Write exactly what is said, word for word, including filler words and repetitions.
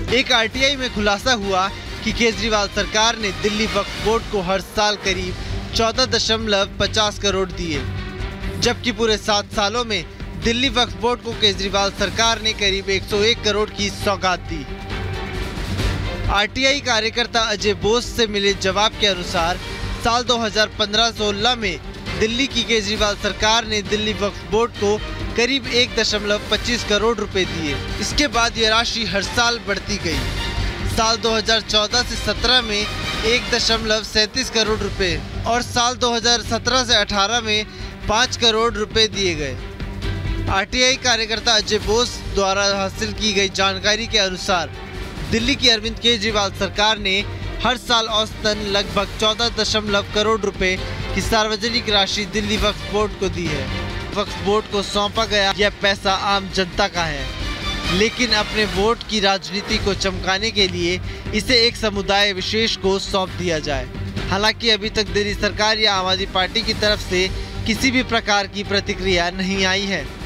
एक आरटीआई में खुलासा हुआ कि केजरीवाल सरकार ने दिल्ली वक्फ बोर्ड को हर साल करीब चौदह दशमलव पचास करोड़ दिए, जबकि पूरे सात सालों में दिल्ली वक्फ बोर्ड को केजरीवाल सरकार ने करीब एक सौ एक करोड़ की सौगात दी। आरटीआई कार्यकर्ता अजय बोस से मिले जवाब के अनुसार साल दो हज़ार पंद्रह सोलह में दिल्ली की केजरीवाल सरकार ने दिल्ली वक्फ बोर्ड को करीब एक दशमलव पच्चीस करोड़ रुपए दिए। इसके बाद यह राशि हर साल बढ़ती गई। साल दो हज़ार चौदह से सत्रह में एक दशमलव सैंतीस करोड़ रुपए और साल दो हज़ार सत्रह से अठारह में पाँच करोड़ रुपए दिए गए। आरटीआई कार्यकर्ता अजय बोस द्वारा हासिल की गई जानकारी के अनुसार दिल्ली की अरविंद केजरीवाल सरकार ने हर साल औसतन लगभग चौदह दशमलव करोड़ रुपए की सार्वजनिक राशि दिल्ली वक्फ बोर्ड को दी है। वक्फ बोर्ड को सौंपा गया यह पैसा आम जनता का है, लेकिन अपने वोट की राजनीति को चमकाने के लिए इसे एक समुदाय विशेष को सौंप दिया जाए। हालांकि अभी तक दिल्ली सरकार या आम आदमी पार्टी की तरफ से किसी भी प्रकार की प्रतिक्रिया नहीं आई है।